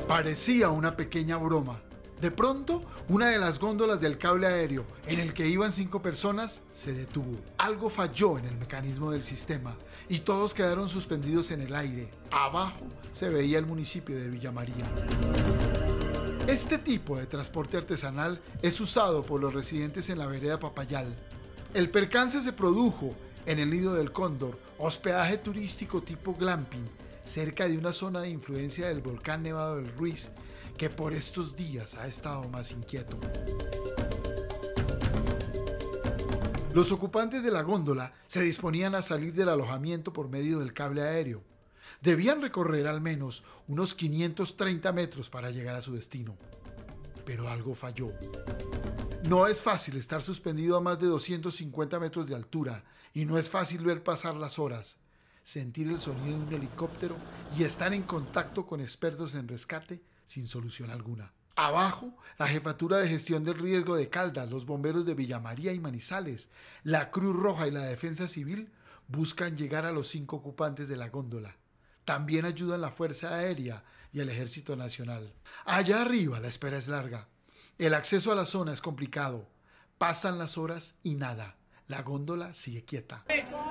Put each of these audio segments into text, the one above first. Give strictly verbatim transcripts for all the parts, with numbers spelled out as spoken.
Parecía una pequeña broma. De pronto, una de las góndolas del cable aéreo, en el que iban cinco personas, se detuvo. Algo falló en el mecanismo del sistema y todos quedaron suspendidos en el aire. Abajo se veía el municipio de Villa María. Este tipo de transporte artesanal es usado por los residentes en la vereda Papayal. El percance se produjo en el Nido del Cóndor, hospedaje turístico tipo glamping, cerca de una zona de influencia del volcán Nevado del Ruiz, que por estos días ha estado más inquieto. Los ocupantes de la góndola se disponían a salir del alojamiento por medio del cable aéreo. Debían recorrer al menos unos quinientos treinta metros para llegar a su destino. Pero algo falló. No es fácil estar suspendido a más de doscientos cincuenta metros de altura y no es fácil ver pasar las horas, sentir el sonido de un helicóptero y estar en contacto con expertos en rescate sin solución alguna. Abajo, la Jefatura de Gestión del Riesgo de Caldas, los bomberos de Villa María y Manizales, la Cruz Roja y la Defensa Civil buscan llegar a los cinco ocupantes de la góndola. También ayudan la Fuerza Aérea y el Ejército Nacional. Allá arriba la espera es larga. El acceso a la zona es complicado. Pasan las horas y nada. La góndola sigue quieta.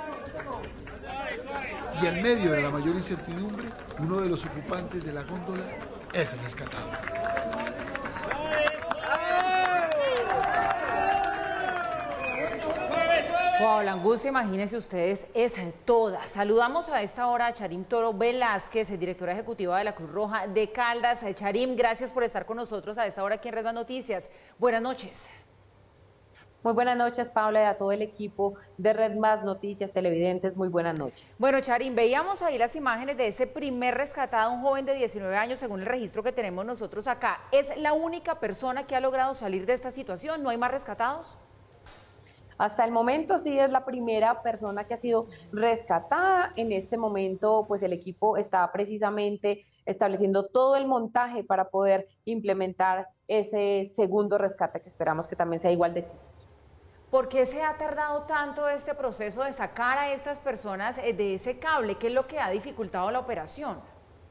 Y en medio de la mayor incertidumbre, uno de los ocupantes de la góndola es rescatado. Wow, la angustia, imagínense ustedes, es toda. Saludamos a esta hora a Charim Toro Velázquez, directora ejecutiva de la Cruz Roja de Caldas. Charim, gracias por estar con nosotros a esta hora aquí en Red Más Noticias. Buenas noches. Muy buenas noches, Paula, y a todo el equipo de Red Más Noticias, televidentes, muy buenas noches. Bueno, Charim, veíamos ahí las imágenes de ese primer rescatado, un joven de diecinueve años, según el registro que tenemos nosotros acá. ¿Es la única persona que ha logrado salir de esta situación? ¿No hay más rescatados? Hasta el momento sí es la primera persona que ha sido rescatada. En este momento, pues el equipo está precisamente estableciendo todo el montaje para poder implementar ese segundo rescate que esperamos que también sea igual de exitoso. ¿Por qué se ha tardado tanto este proceso de sacar a estas personas de ese cable? ¿Qué es lo que ha dificultado la operación?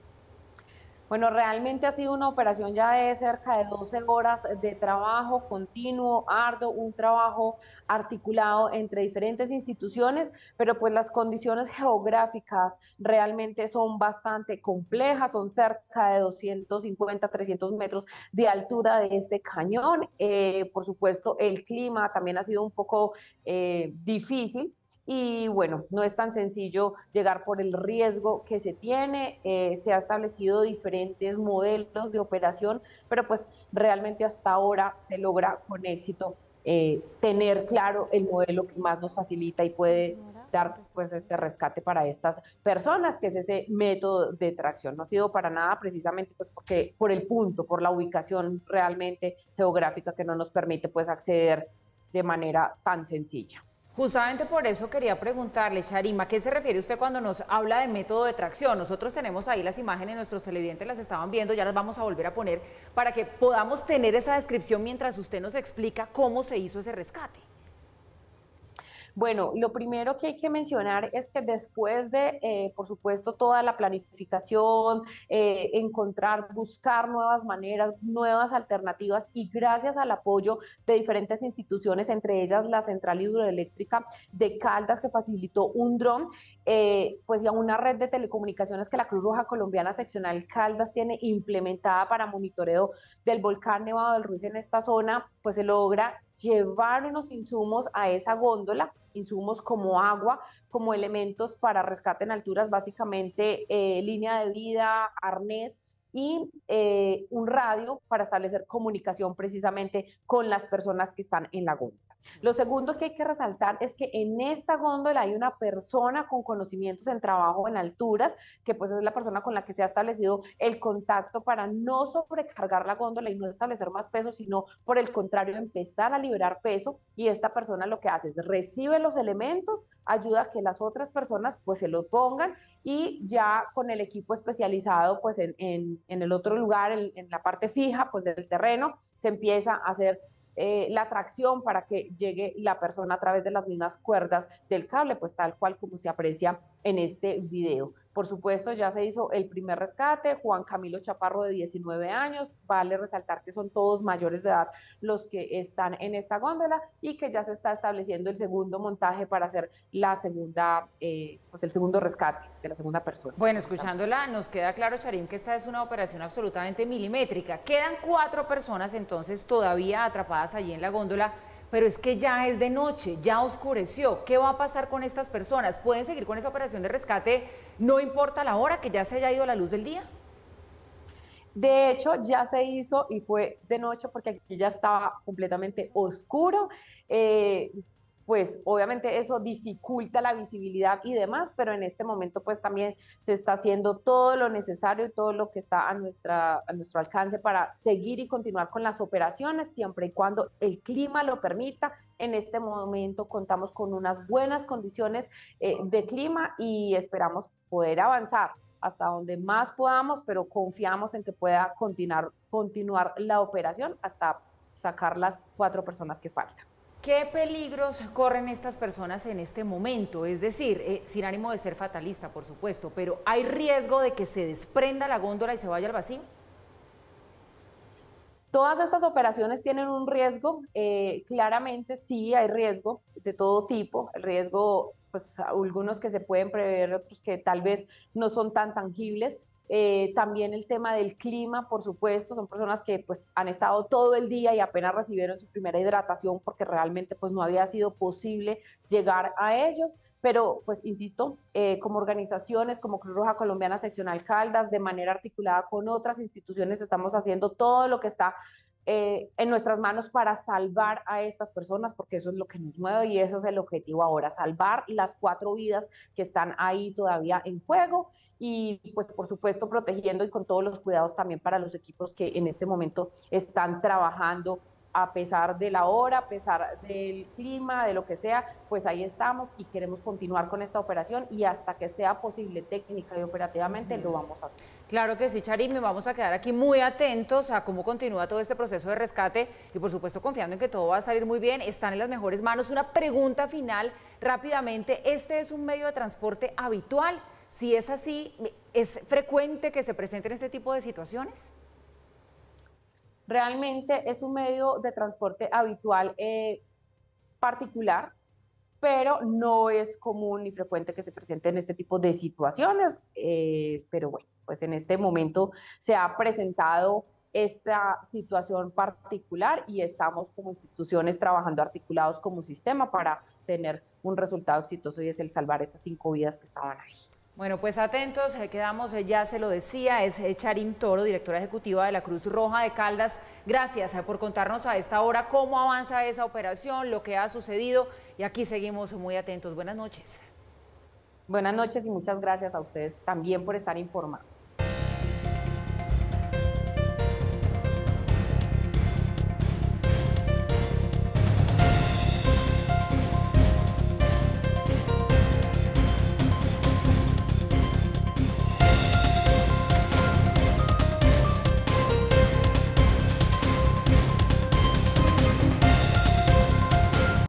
Bueno, realmente ha sido una operación ya de cerca de doce horas de trabajo continuo, arduo, un trabajo articulado entre diferentes instituciones, pero pues las condiciones geográficas realmente son bastante complejas, son cerca de doscientos cincuenta, trescientos metros de altura de este cañón. Eh, por supuesto, el clima también ha sido un poco eh, difícil. Y bueno, no es tan sencillo llegar por el riesgo que se tiene, eh, se ha establecido diferentes modelos de operación, pero pues realmente hasta ahora se logra con éxito eh, tener claro el modelo que más nos facilita y puede dar pues este rescate para estas personas, que es ese método de tracción. No ha sido para nada precisamente pues porque por el punto, por la ubicación realmente geográfica que no nos permite pues acceder de manera tan sencilla. Justamente por eso quería preguntarle, Charim, ¿a qué se refiere usted cuando nos habla de método de tracción? Nosotros tenemos ahí las imágenes, nuestros televidentes las estaban viendo, ya las vamos a volver a poner para que podamos tener esa descripción mientras usted nos explica cómo se hizo ese rescate. Bueno, lo primero que hay que mencionar es que después de, eh, por supuesto, toda la planificación, eh, encontrar, buscar nuevas maneras, nuevas alternativas y gracias al apoyo de diferentes instituciones, entre ellas la Central Hidroeléctrica de Caldas, que facilitó un dron, eh, pues y a una red de telecomunicaciones que la Cruz Roja Colombiana Seccional Caldas tiene implementada para monitoreo del volcán Nevado del Ruiz en esta zona, pues se logra llevar unos insumos a esa góndola, insumos como agua, como elementos para rescate en alturas, básicamente eh, línea de vida, arnés y eh, un radio para establecer comunicación precisamente con las personas que están en la góndola. Lo segundo que hay que resaltar es que en esta góndola hay una persona con conocimientos en trabajo en alturas, que pues es la persona con la que se ha establecido el contacto para no sobrecargar la góndola y no establecer más peso, sino por el contrario empezar a liberar peso, y esta persona lo que hace es recibe los elementos, ayuda a que las otras personas pues se lo pongan y ya con el equipo especializado pues en, en, en el otro lugar, en, en la parte fija pues del terreno, se empieza a hacer Eh, la tracción para que llegue la persona a través de las mismas cuerdas del cable, pues tal cual como se aprecia en este video. Por supuesto, ya se hizo el primer rescate, Juan Camilo Chaparro de diecinueve años, vale resaltar que son todos mayores de edad los que están en esta góndola y que ya se está estableciendo el segundo montaje para hacer la segunda, eh, pues el segundo rescate de la segunda persona. Bueno, escuchándola nos queda claro, Charim, que esta es una operación absolutamente milimétrica. Quedan cuatro personas entonces todavía atrapadas allí en la góndola, pero es que ya es de noche, ya oscureció. ¿Qué va a pasar con estas personas? ¿Pueden seguir con esa operación de rescate? No importa la hora, que ya se haya ido la luz del día. De hecho, ya se hizo y fue de noche porque aquí ya estaba completamente oscuro. Eh, pues obviamente eso dificulta la visibilidad y demás, pero en este momento pues también se está haciendo todo lo necesario y todo lo que está a, nuestra, a nuestro alcance para seguir y continuar con las operaciones, siempre y cuando el clima lo permita. En este momento contamos con unas buenas condiciones eh, de clima y esperamos poder avanzar hasta donde más podamos, pero confiamos en que pueda continuar, continuar la operación hasta sacar las cuatro personas que faltan. ¿Qué peligros corren estas personas en este momento? Es decir, eh, sin ánimo de ser fatalista, por supuesto, pero ¿hay riesgo de que se desprenda la góndola y se vaya al vacío? Todas estas operaciones tienen un riesgo, eh, claramente sí hay riesgo de todo tipo, el riesgo, pues algunos que se pueden prever, otros que tal vez no son tan tangibles. Eh, también el tema del clima, por supuesto, son personas que pues han estado todo el día y apenas recibieron su primera hidratación porque realmente pues no había sido posible llegar a ellos, pero pues insisto, eh, como organizaciones, como Cruz Roja Colombiana Seccional Caldas, de manera articulada con otras instituciones, estamos haciendo todo lo que está Eh, en nuestras manos para salvar a estas personas, porque eso es lo que nos mueve y eso es el objetivo ahora, salvar las cuatro vidas que están ahí todavía en juego y pues por supuesto protegiendo y con todos los cuidados también para los equipos que en este momento están trabajando a pesar de la hora, a pesar del clima, de lo que sea, pues ahí estamos y queremos continuar con esta operación y hasta que sea posible técnica y operativamente lo vamos a hacer. Claro que sí, Charim, me vamos a quedar aquí muy atentos a cómo continúa todo este proceso de rescate y por supuesto confiando en que todo va a salir muy bien, están en las mejores manos. Una pregunta final rápidamente, ¿este es un medio de transporte habitual? Si es así, ¿es frecuente que se presenten este tipo de situaciones? Realmente es un medio de transporte habitual eh, particular, pero no es común ni frecuente que se presenten este tipo de situaciones. Eh, pero bueno, pues en este momento se ha presentado esta situación particular y estamos como instituciones trabajando articulados como sistema para tener un resultado exitoso y es el salvar esas cinco vidas que estaban ahí. Bueno, pues atentos, quedamos, ya se lo decía, es Charim Toro, directora ejecutiva de la Cruz Roja de Caldas. Gracias por contarnos a esta hora cómo avanza esa operación, lo que ha sucedido y aquí seguimos muy atentos. Buenas noches. Buenas noches y muchas gracias a ustedes también por estar informados.